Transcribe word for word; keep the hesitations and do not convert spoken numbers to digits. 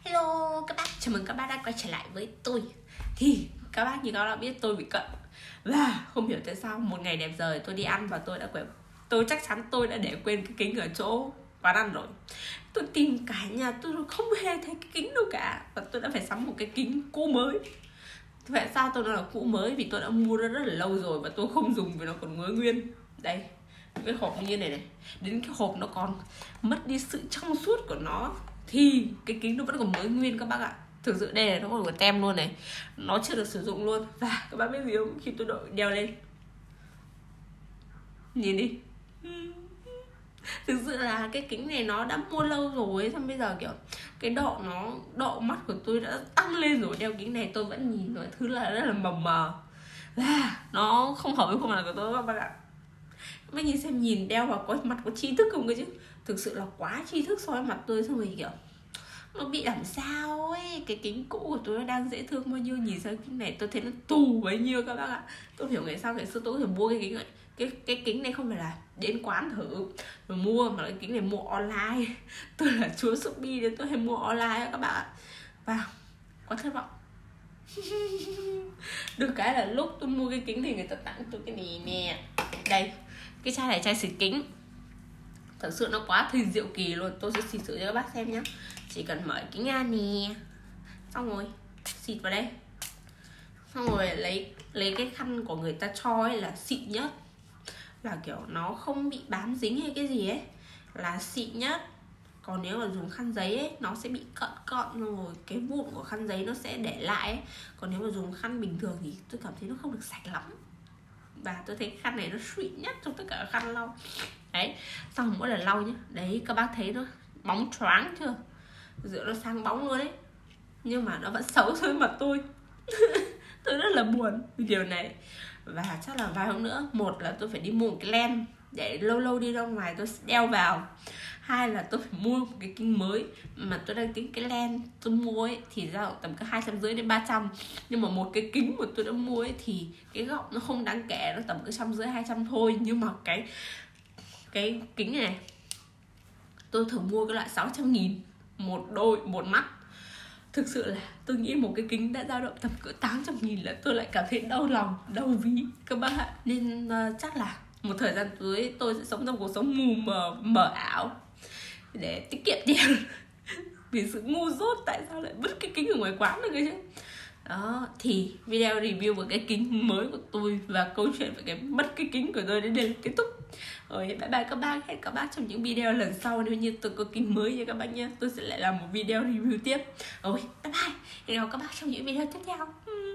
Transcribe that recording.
Hello các bác, chào mừng các bác đã quay trở lại với tôi. Thì các bác như các bác đã biết tôi bị cận. Và không hiểu tại sao một ngày đẹp trời tôi đi ăn và tôi đã quên. Tôi chắc chắn tôi đã để quên cái kính ở chỗ quán ăn rồi. Tôi tìm cả nhà tôi không hề thấy cái kính đâu cả. Và tôi đã phải sắm một cái kính cũ mới. Tại sao tôi nói là cũ mới? Vì tôi đã mua nó rất là lâu rồi và tôi không dùng vì nó còn mới nguyên. Đây, cái hộp như này này. Đến cái hộp nó còn mất đi sự trong suốt của nó thì cái kính nó vẫn còn mới nguyên các bác ạ. Thực sự đây là nó còn có tem luôn này, nó chưa được sử dụng luôn. Và các bác biết gì không, khi tôi đội đeo lên nhìn đi, thực sự là cái kính này nó đã mua lâu rồi, xong bây giờ kiểu cái độ nó độ mắt của tôi đã tăng lên rồi, đeo kính này tôi vẫn nhìn mọi thứ là rất là mờ mờ và nó không hợp với khuôn mặt của tôi các bác ạ. Mấy nhìn xem, nhìn đeo vào có mặt có tri thức không cơ chứ, thực sự là quá tri thức so với mặt tôi. Xong rồi kiểu nó bị làm sao ấy, cái kính cũ của tôi nó đang dễ thương bao nhiêu, nhìn sang kính này tôi thấy nó tù bấy nhiêu các bác ạ. Tôi hiểu ngày sau ngày xưa tôi có thể mua cái kính này, cái cái kính này không phải là đến quán thử rồi mua, mà cái kính này mua online. Tôi là chúa Shopee nên tôi hay mua online các bạn ạ. Và quá thất vọng. Được cái là lúc tôi mua cái kính thì người ta tặng tôi cái này nè, đây, cái chai này chai xịt kính. Thật sự nó quá thì diệu kỳ luôn. Tôi sẽ xịt thử cho các bác xem nhé. Chỉ cần mở kính ra nè, xong rồi xịt vào đây, xong rồi lấy lấy cái khăn của người ta cho ấy là xịn nhất, là kiểu nó không bị bám dính hay cái gì ấy, là xịn nhất. Còn nếu mà dùng khăn giấy ấy, nó sẽ bị cận cận rồi cái vụn của khăn giấy nó sẽ để lại ấy. Còn nếu mà dùng khăn bình thường thì tôi cảm thấy nó không được sạch lắm. Và tôi thấy khăn này nó xịn nhất trong tất cả khăn lau. Đấy, xong mỗi lần lau nhá, đấy các bác thấy nó bóng choáng chưa, giữa nó sang bóng luôn đấy, nhưng mà nó vẫn xấu với mặt tôi. Tôi rất là buồn vì điều này. Và chắc là vài hôm nữa, một là tôi phải đi mua một cái lens để lâu lâu đi ra ngoài tôi đeo vào, hai là tôi phải mua một cái kính mới. Mà tôi đang tính cái lens tôi mua ấy thì ra tầm cái hai trăm rưỡi đến ba trăm, nhưng mà một cái kính mà tôi đã mua ấy thì cái góc nó không đáng kể, nó tầm cái trăm rưỡi hai trăm thôi. Nhưng mà cái cái kính này tôi thử mua cái loại sáu trăm nghìn một đôi một mắt. Thực sự là tôi nghĩ một cái kính đã dao động tầm cỡ tám trăm nghìn là tôi lại cảm thấy đau lòng, đau ví các bác ạ. Nên uh, chắc là một thời gian tới tôi sẽ sống trong cuộc sống mù mờ, mờ ảo để tiết kiệm tiền. Vì sự ngu dốt, tại sao lại vứt cái kính ở ngoài quán được chứ. Đó, thì video review một cái kính mới của tôi và câu chuyện về cái mất cái kính của tôi đến đây là kết thúc. Rồi, bye bye các bác, hẹn các bác trong những video lần sau. Nếu như tôi có kính mới nha các bác nhé, tôi sẽ lại làm một video review tiếp. Rồi, bye bye, hẹn gặp các bác trong những video tiếp theo.